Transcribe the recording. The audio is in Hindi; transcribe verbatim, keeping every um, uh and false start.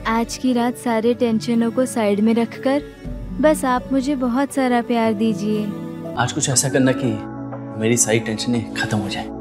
आज की रात सारे टेंशनों को साइड में रखकर बस आप मुझे बहुत सारा प्यार दीजिए। आज कुछ ऐसा करना कि मेरी सारी टेंशनें खत्म हो जाए।